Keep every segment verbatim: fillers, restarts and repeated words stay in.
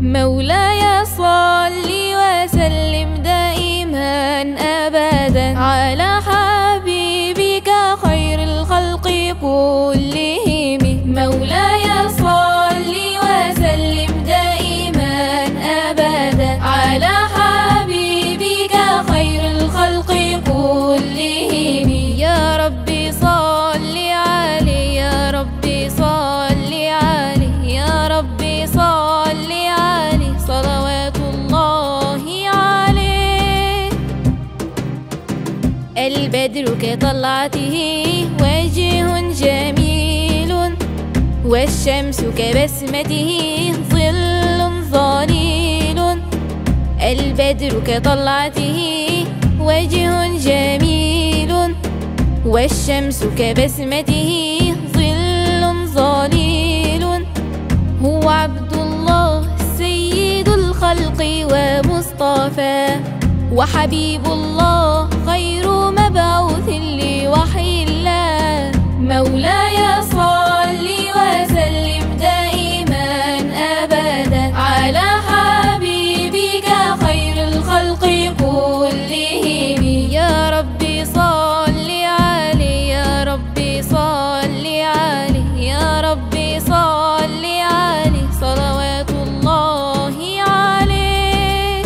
مولاي صل وسلم دائما أبدا على حبيبك خير الخلق كلهم. مولاي صل وسلم دائما أبدا على حبيبك خير الخلق كلهم. يا ربي صل عليه، يا ربي صل عليه، يا ربي صل عليه، صلوات الله عليه. البدر كطلعته وجه جميل، والشمس كبسمته ظل ظليل. البدر كطلعته وجه جميل، والشمس كبسمته ظل ظليل. هو عبد الله سيد الخلق ومصطفى، وحبيب الله خير مبعوث لوحي الله. مولاي صل وسلم دائما أبدا على حبيبك خير الخلق كلهم. يا ربي صل عليه، يا ربي صل عليه، يا ربي صل عليه، صلوات الله عليه.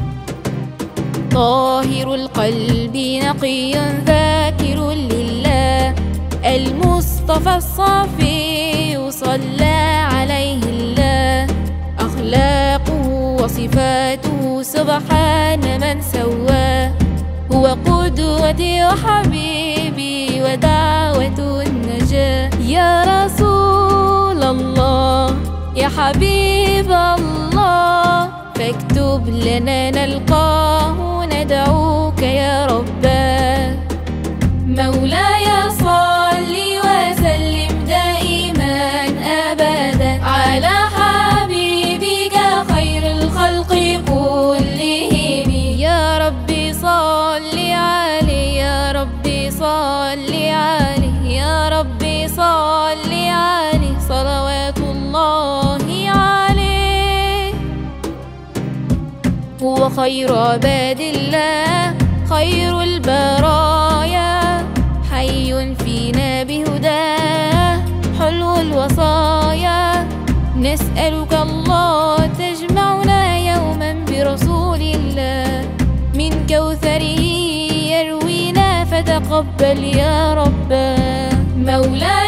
طاهر القلب نقي ذاكر لله، المصطفى الصفي صلى عليه الله. أخلاقه وصفاته سبحان من سواه، هو قدوتي وحبيبي ودعوة النجاة. يا رسول الله يا حبيب الله، فاكتب لنا نلقاه ندعوك يا رباه. مولاي صل وسلم دائما أبدا على حبيبك خير الخلق كلهم. يا ربي صل عليه، يا ربي صل عليه، يا ربي صل عليه، صلوات الله عليه. هو خير عباد الله خير البرايا، حي فينا بهداه حلو الوصايا. نسألك الله تجمعنا يوما برسول الله، من كوثره يروينا فتقبل يا رباه. مولاي